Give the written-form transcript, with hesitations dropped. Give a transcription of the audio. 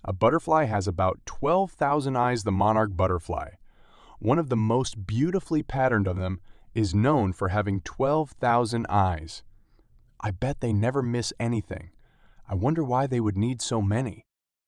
A butterfly has about 12,000 eyes, the monarch butterfly. One of the most beautifully patterned of them is known for having 12,000 eyes. I bet they never miss anything. I wonder why they would need so many.